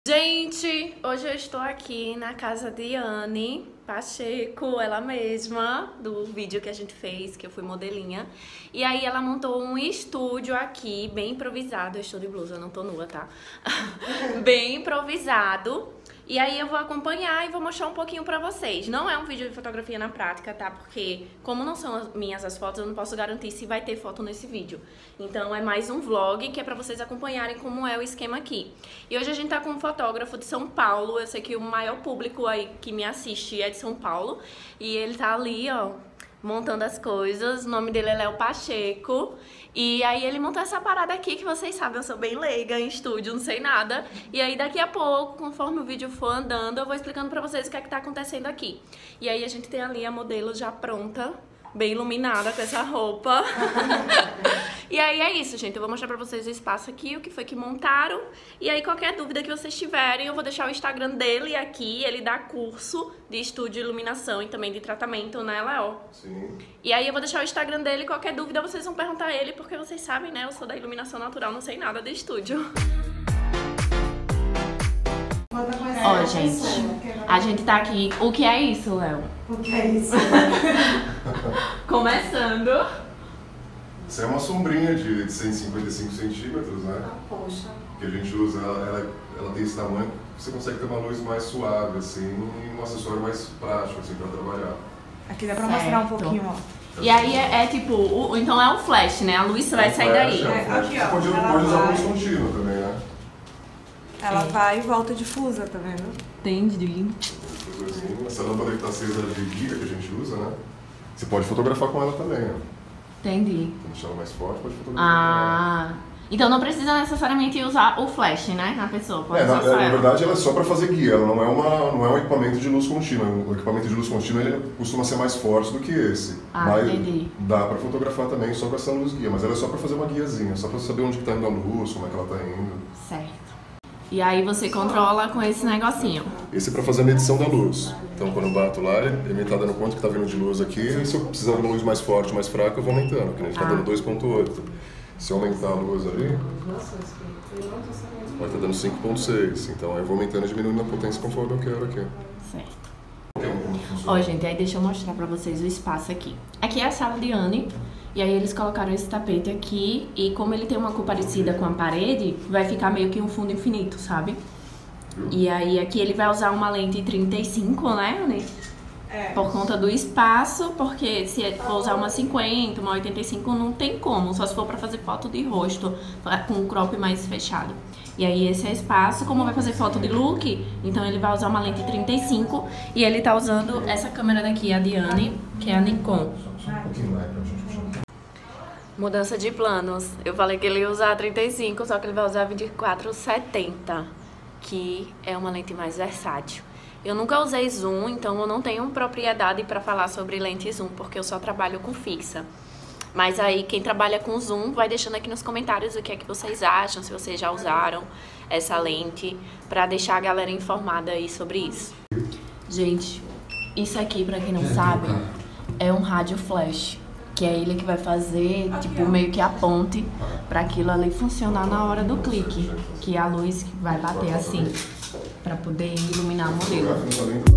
Gente, hoje eu estou aqui na casa de Anne Pacheco, ela mesma, do vídeo que a gente fez, que eu fui modelinha. E aí ela montou um estúdio aqui, bem improvisado. Eu estou de blusa, não tô nua, tá? Bem improvisado. E aí eu vou acompanhar e vou mostrar um pouquinho pra vocês. Não é um vídeo de fotografia na prática, tá? Porque como não são minhas as fotos, eu não posso garantir se vai ter foto nesse vídeo. Então é mais um vlog que é pra vocês acompanharem como é o esquema aqui. E hoje a gente tá com um fotógrafo de São Paulo. Eu sei que o maior público aí que me assiste é de São Paulo. E ele tá ali, ó, montando as coisas. O nome dele é Léo Pacheco. E aí ele montou essa parada aqui, que vocês sabem, eu sou bem leiga em estúdio, não sei nada. E aí daqui a pouco, conforme o vídeo for andando, eu vou explicando pra vocês o que é que tá acontecendo aqui. E aí a gente tem ali a modelo já pronta, bem iluminada com essa roupa. E aí é isso, gente. Eu vou mostrar pra vocês o espaço aqui, o que foi que montaram. E aí qualquer dúvida que vocês tiverem, eu vou deixar o Instagram dele aqui. Ele dá curso de estúdio de iluminação e também de tratamento, né, Léo? Sim. E aí eu vou deixar o Instagram dele. Qualquer dúvida vocês vão perguntar a ele, porque vocês sabem, né? Eu sou da iluminação natural, não sei nada de estúdio. Ó, gente, a gente tá aqui. O que é isso, Léo? O que é isso? Começando. Isso é uma sombrinha de 155 centímetros, né? Ah, poxa. Que a gente usa, ela tem esse tamanho, você consegue ter uma luz mais suave, assim, e um acessório mais prático, assim, pra trabalhar. Aqui dá pra mostrar um pouquinho, ó. E aí é tipo, então é um flash, né? A luz vai sair daí. Aqui, ó. Você pode usar luz contínua também, né? Ela vai e volta difusa, tá vendo? Entendi. Essa lâmpada que tá acesa de guia que a gente usa, né? Você pode fotografar com ela também, ó. Entendi. Deixar ela mais forte, pode fotografar. Ah, então não precisa necessariamente usar o flash, né? Na pessoa, pode usar só na ela. verdade ela é só para fazer guia, ela não é um equipamento de luz contínua. O equipamento de luz contínua ele costuma ser mais forte do que esse. Ah, mas entendi. dá para fotografar também só com essa luz guia, mas ela é só para fazer uma guiazinha, só para saber onde que tá indo a luz, como é que ela tá indo. Certo. E aí você controla com esse negocinho. Esse é para fazer a medição da luz. Então quando eu bato lá, ele tá dando conta que tá vindo de luz aqui, e se eu precisar de uma luz mais forte, mais fraca, eu vou aumentando, que a gente tá dando 2.8. Se eu aumentar a luz ali, vai estar dando 5.6. Então eu vou aumentando e diminuindo a potência conforme eu quero aqui. Certo. Ó, gente, aí deixa eu mostrar pra vocês o espaço aqui. Aqui é a sala de Anne. E aí eles colocaram esse tapete aqui. E como ele tem uma cor parecida com a parede, vai ficar meio que um fundo infinito, sabe? E aí aqui ele vai usar uma lente 35, né, Anne? Por conta do espaço, porque se for usar uma 50, uma 85, não tem como. Só se for pra fazer foto de rosto, com um crop mais fechado. E aí esse é espaço, como vai fazer foto de look, então ele vai usar uma lente 35. E ele tá usando essa câmera daqui, a de Anne, que é a Nikon. Mudança de planos. Eu falei que ele ia usar 35, só que ele vai usar 24-70, que é uma lente mais versátil. Eu nunca usei zoom, então eu não tenho propriedade para falar sobre lente zoom, porque eu só trabalho com fixa. Mas aí quem trabalha com zoom vai deixando aqui nos comentários o que é que vocês acham, se vocês já usaram essa lente, para deixar a galera informada aí sobre isso. Gente, isso aqui, para quem não sabe, é um rádio flash, que é ele que vai fazer, tipo, meio que a ponte para aquilo ali funcionar na hora do clique, que é a luz que vai bater assim, para poder iluminar o modelo.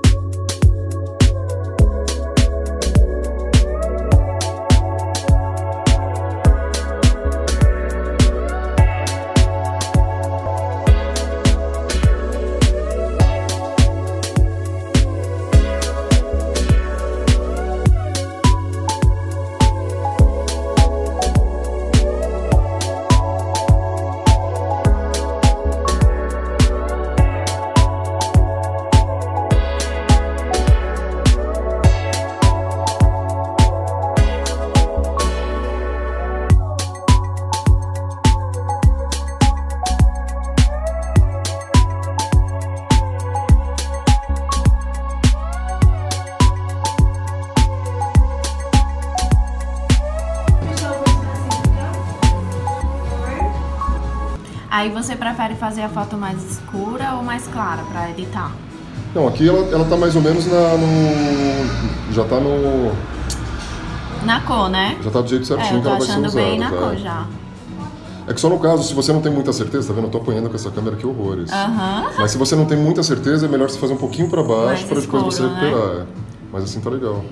Aí você prefere fazer a foto mais escura ou mais clara para editar? Não, aqui ela tá mais ou menos já tá no... Na cor, né? Já tá do jeito certinho eu que ela vai ser usada. Eu tô achando bem na cor já. É que só no caso, se você não tem muita certeza, tá vendo? Eu tô apanhando com essa câmera aqui horrores. Aham. Mas se você não tem muita certeza, é melhor você fazer um pouquinho pra baixo Mais para depois você escuro, né? recuperar. Mas assim tá legal.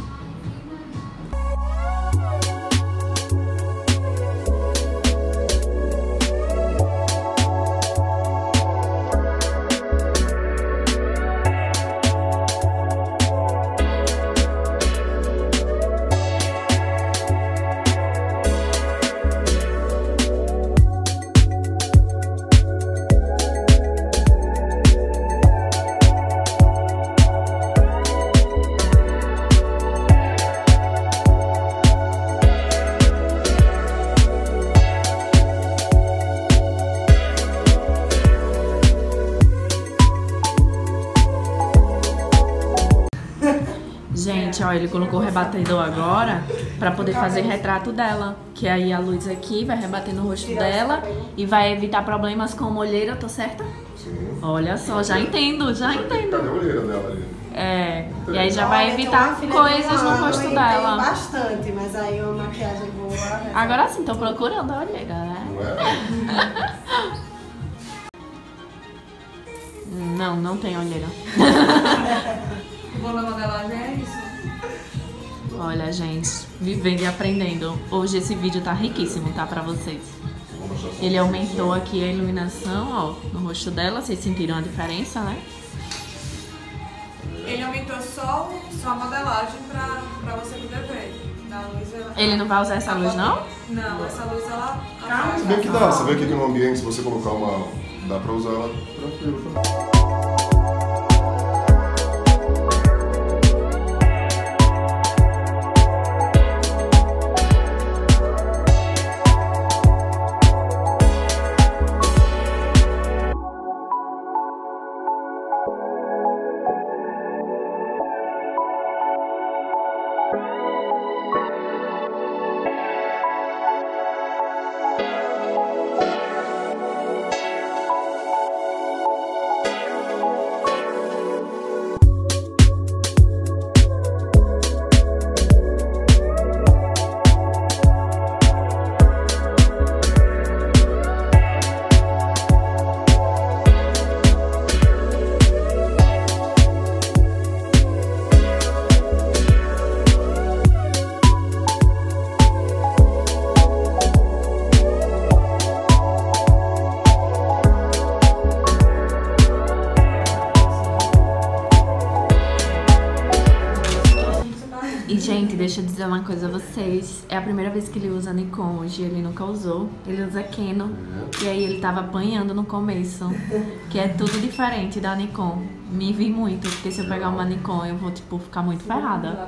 Gente, ó, ele colocou o rebatedor agora pra poder fazer retrato dela. Que aí a luz aqui vai rebater no rosto dela e vai evitar problemas com olheira, tô certa? Sim. Olha só, já entendo, já entendo. Cadê a olheira dela ali? É, e aí já vai evitar coisas no rosto dela. Bastante, mas aí uma maquiagem boa. Agora sim, tô procurando a olheira, né? Não é? Não, não tem olheira. O bom da modelagem é isso. Olha, gente, vivendo e aprendendo. Hoje esse vídeo tá riquíssimo, tá? Pra vocês. Ele aumentou aqui a iluminação, ó, no rosto dela. Vocês sentiram a diferença, né? Ele aumentou só a modelagem pra você poder ver. Da luz, Ele não vai usar essa luz, não? Não, essa luz ela... Se bem que dá, você vê que aqui no ambiente, se você colocar uma... dá pra usar ela tranquilo. E, gente, deixa eu dizer uma coisa a vocês. É a primeira vez que ele usa Nikon hoje, ele nunca usou. Ele usa Canon. E aí ele tava apanhando no começo. Que é tudo diferente da Nikon. Me vi muito, porque se eu pegar uma Nikon eu vou, tipo, ficar muito ferrada.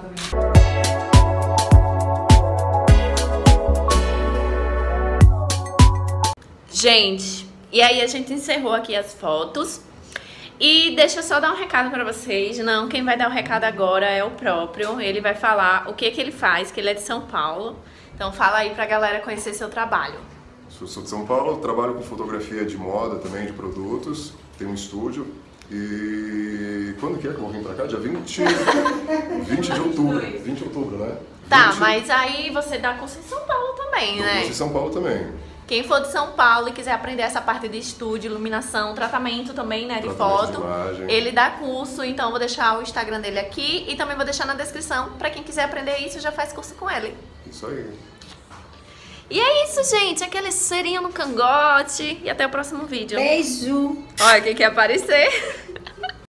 Gente, e aí a gente encerrou aqui as fotos. E deixa eu só dar um recado pra vocês. Não, quem vai dar o recado agora é o próprio. Ele vai falar o que ele faz, que ele é de São Paulo. Então fala aí pra galera conhecer seu trabalho. Eu sou de São Paulo, trabalho com fotografia de moda também, de produtos. Tenho um estúdio. E quando que é que eu vou vir pra cá? Dia 20 de outubro. 20 de outubro, né? Tá, 20... mas aí você dá curso em São Paulo também, Eu né? curso em São Paulo também. Quem for de São Paulo e quiser aprender essa parte de estúdio, iluminação, tratamento também, né, de Tratamento de foto, imagem. ele dá curso, então eu vou deixar o Instagram dele aqui e também vou deixar na descrição pra quem quiser aprender isso, já faz curso com ele. Isso aí. E é isso, gente, aquele cerinho no cangote e até o próximo vídeo. Beijo! Olha quem quer aparecer.